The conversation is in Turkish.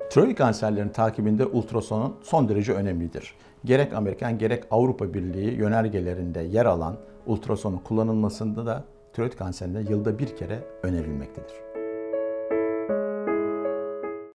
Tiroid kanserlerinin takibinde ultrasonun son derece önemlidir. Gerek Amerikan gerek Avrupa Birliği yönergelerinde yer alan ultrasonun kullanılmasında da tiroid kanserinde yılda bir kere önerilmektedir.